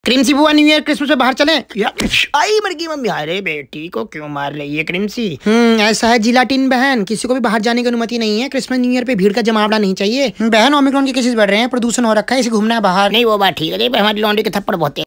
क्रिमसी बुआ new year Christmas में बाहर चले आई मर गई मम्मी। अरे बेटी को क्यों मार रही है क्रिमसी? ऐसा है जिलाटिन बहन, किसी को भी बाहर जाने की अनुमति नहीं है। क्रिसमस न्यू ईयर पे भीड़ का जमावड़ा नहीं चाहिए। बहन ओमिक्रॉन के केसेस बढ़ रहे हैं, प्रदूषण हो रखा है, इसे घूमना है बाहर। नहीं वो बात ठीक है, हमारी लॉन्ड्री के थप्पड़ बहुत